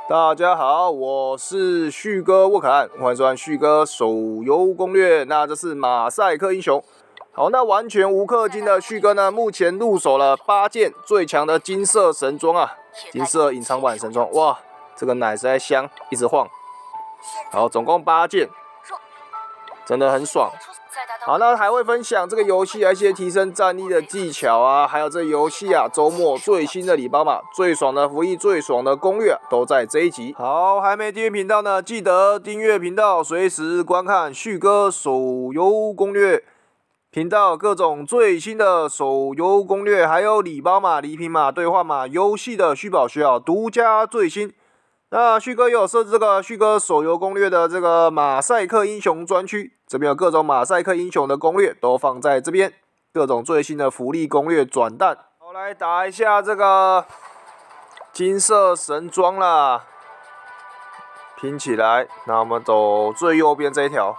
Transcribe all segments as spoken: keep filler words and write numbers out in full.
大家好，我是旭哥沃坎，欢迎收看旭哥手游攻略。那这是马赛克英雄。好，那完全无氪金的旭哥呢，目前入手了八件最强的金色神装啊，金色隐藏版神装，哇，这个奶实在香，一直晃。好，总共八件，真的很爽。好，那还会分享这个游戏啊一些提升战力的技巧啊，还有这游戏啊周末最新的礼包码、最爽的福利、最爽的攻略都在这一集。好，还没订阅频道呢，记得订阅频道，随时观看旭哥手游攻略频道各种最新的手游攻略，还有礼包码、礼品码、兑换码、游戏的虚宝需要独家最新。那旭哥也有设置这个旭哥手游攻略的这个马赛克英雄专区，这边有各种马赛克英雄的攻略都放在这边，各种最新的福利攻略转蛋。好，来打一下这个金色神装啦，拼起来。那我们走最右边这一条，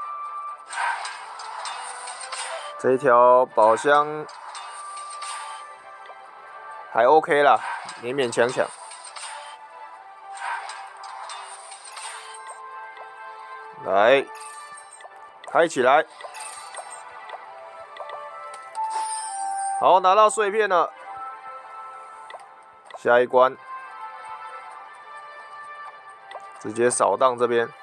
这一条宝箱还 OK 啦，勉勉强强。来，开起来！好，拿到碎片了。下一关，直接扫荡这边。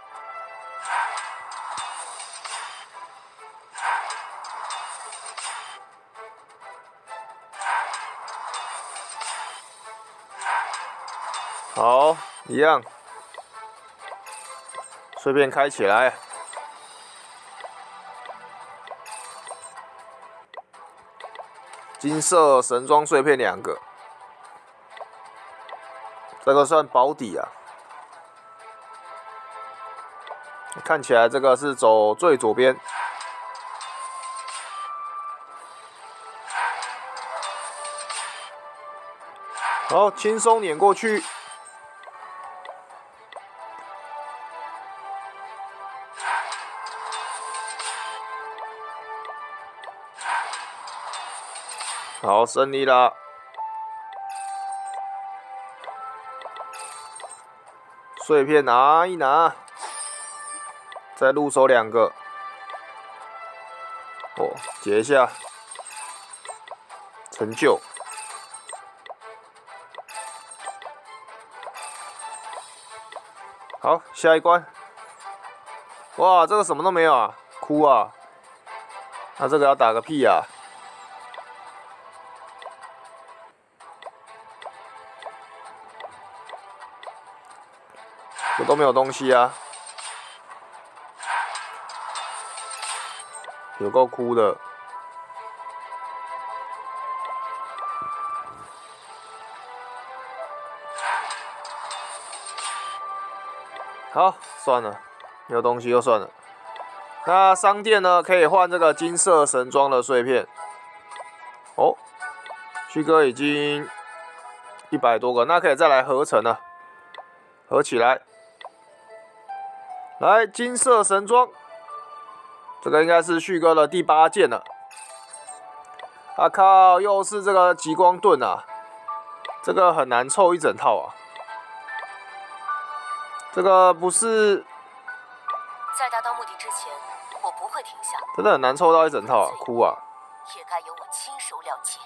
好，一样。碎片开起来，金色神装碎片两个，这个算保底啊。看起来这个是走最左边，好，轻松碾过去。好，胜利啦！碎片拿一拿，再入手两个。哦，解一下，成就。好，下一关。哇，这个什么都没有啊，哭啊！那这个要打个屁啊！这都没有东西啊，有够哭的。好，算了，没有东西就算了。那商店呢，可以换这个金色神装的碎片。哦，旭哥已经一百多个，那可以再来合成了，合起来。来，金色神装，这个应该是旭哥的第八件了。啊靠，又是这个极光盾啊，这个很难凑一整套啊。这个不是在达到目的之前，我不会停下。 真的很难凑到一整套啊，哭啊！ 也该由我亲手了结。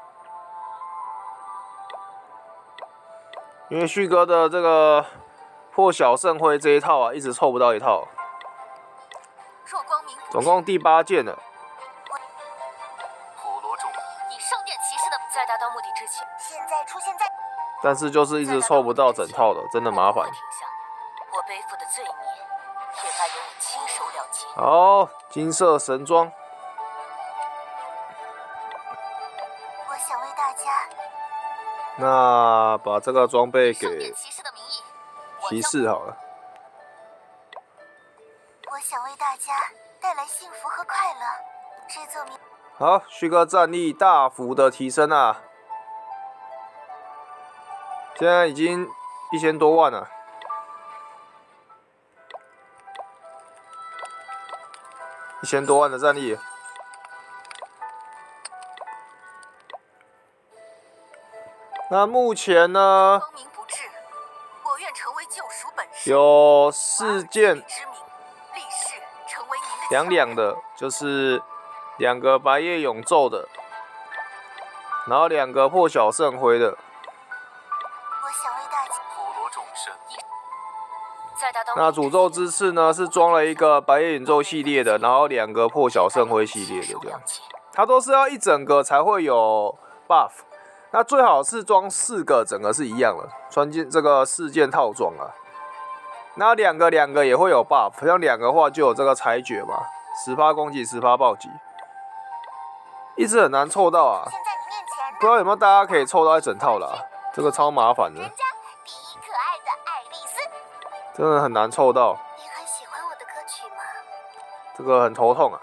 因为旭哥的这个破晓盛会这一套啊，一直凑不到一套。 若光明总共第八件了。 普罗众以圣殿骑士的在达到目的之前，现在出现在， 但是就是一直凑不到整套的，真的麻烦。 我背负的罪孽，也该由我亲手了结。 好，金色神装。 我想为大家， 那把这个装备给骑士的名义， 骑士好了。 我想为大家带来幸福和快乐。这座名好，旭哥战力大幅的提升啊！现在已经一千多万了。一千多万的战力。那目前呢， 愿成为救赎本身。 有四件之名，立誓成为您的两两的，就是两个白夜永昼的，然后两个破晓圣辉的。 我想为大家普罗众生。 再达到那诅咒之刺呢，是装了一个白夜永昼系列的，然后两个破晓圣辉系列的这样。它都是要一整个才会有 buff。那最好是装四个，整个是一样的，穿进这个四件套装啊。那两个两个也会有 buff， 像两个的话就有这个裁决嘛， 百分之十 攻击 百分之十 暴击，一直很难凑到啊。 现在你面前不知道有没有大家可以凑到一整套啦、啊，这个超麻烦的， 人家第一可爱的爱丽丝。 真的很难凑到， 你很喜欢我的歌曲吗？ 这个很头痛啊。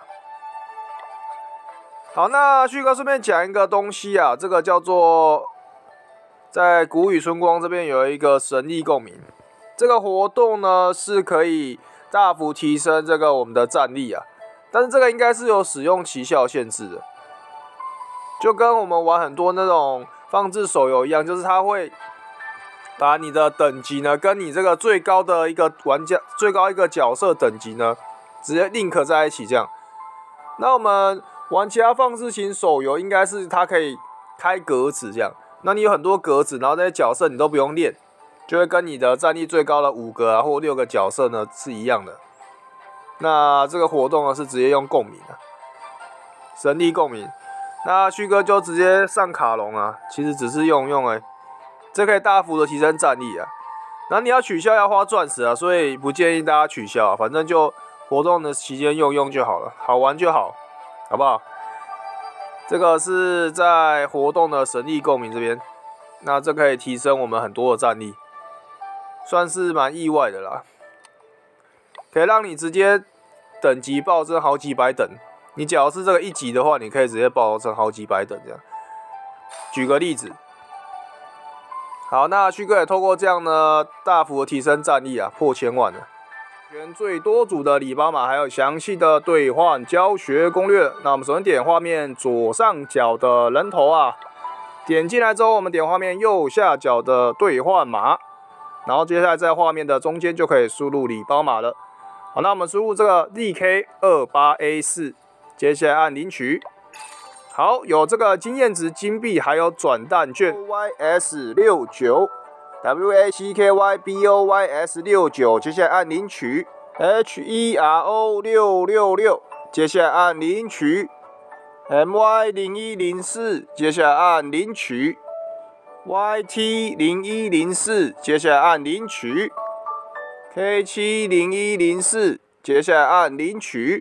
好，那旭哥顺便讲一个东西啊，这个叫做在谷雨春光这边有一个神力共鸣，这个活动呢是可以大幅提升这个我们的战力啊，但是这个应该是有使用期效限制的，就跟我们玩很多那种放置手游一样，就是它会把你的等级呢跟你这个最高的一个玩家最高一个角色等级呢直接 link 在一起这样。那我们玩其他放置型手游，应该是它可以开格子这样，那你有很多格子，然后这些角色你都不用练，就会跟你的战力最高的五个啊或六个角色呢是一样的。那这个活动呢是直接用共鸣的，神力共鸣。那旭哥就直接上卡龙啊，其实只是用用哎、欸，这可以大幅的提升战力啊。然后你要取消要花钻石啊，所以不建议大家取消啊，反正就活动的期间用用就好了，好玩就好。好不好？这个是在活动的神力共鸣这边，那这可以提升我们很多的战力，算是蛮意外的啦。可以让你直接等级暴增好几百等。你假如是这个一级的话，你可以直接暴增好几百等这样。举个例子，好，那旭哥也透过这样呢，大幅的提升战力啊，破千万了。选最多组的礼包码，还有详细的兑换教学攻略。那我们首先点画面左上角的人头啊，点进来之后，我们点画面右下角的兑换码，然后接下来在画面的中间就可以输入礼包码了。好，那我们输入这个 D K 二八 A 四， 接下来按领取。好，有这个经验值金币，还有转蛋券 Y S 六九。W A C K Y B O Y S 六九， 接下来按领取 H E R O 六六六， 接下来按领取 M Y 零一零四， 接下来按领取 Y T 零一零四， 接下来按领取 K 七零一零四， 接下来按领取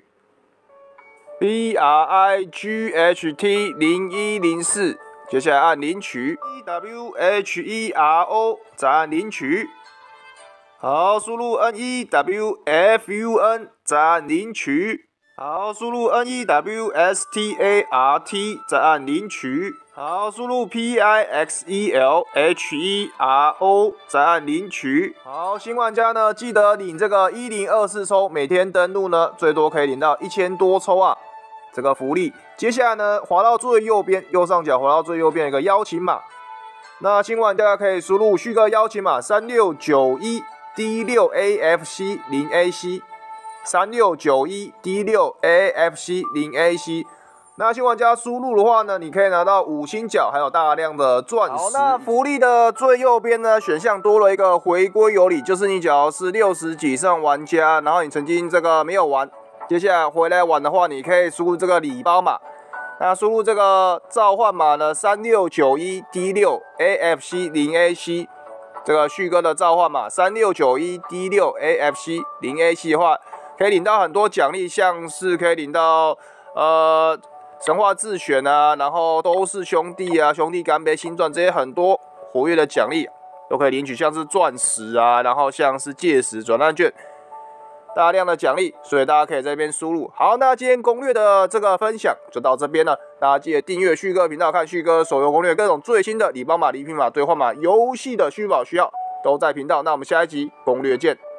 B R I G H T 零一零四，接下来按领取 W H E R O， 再按领取。好，输入 N E W F U N， 再按领取。好，输入 N E W S T A R T， 再按领取。好，输入 P I X E L H E R O， 再按领取。好，新玩家呢，记得领这个一零二四抽，每天登录呢，最多可以领到一千多抽啊。这个福利，接下来呢，滑到最右边，右上角滑到最右边有一个邀请码。那今晚大家可以输入旭哥邀请码三六九一 D 六 A F C 零 A C， 三六九一 D 六 A F C 零 A C。那新玩家输入的话呢，你可以拿到五星角，还有大量的钻石。好，那福利的最右边呢，选项多了一个回归有礼，就是你只要是六十几以上玩家，然后你曾经这个没有玩。接下来回来玩的话，你可以输入这个礼包码。那输入这个召唤码呢，三六九一 D 六 A F C 零 A C， 这个旭哥的召唤码三六九一 D 六 A F C 零 A C 的话，可以领到很多奖励，像是可以领到呃神话自选啊，然后都是兄弟啊、兄弟干杯新传这些很多活跃的奖励都可以领取，像是钻石啊，然后像是戒石转蛋券。大量的奖励，所以大家可以在这边输入。好，那今天攻略的这个分享就到这边了，大家记得订阅旭哥频道，看旭哥手游攻略，各种最新的礼包码、礼品码、兑换码、游戏的虚宝需要都在频道。那我们下一集攻略见。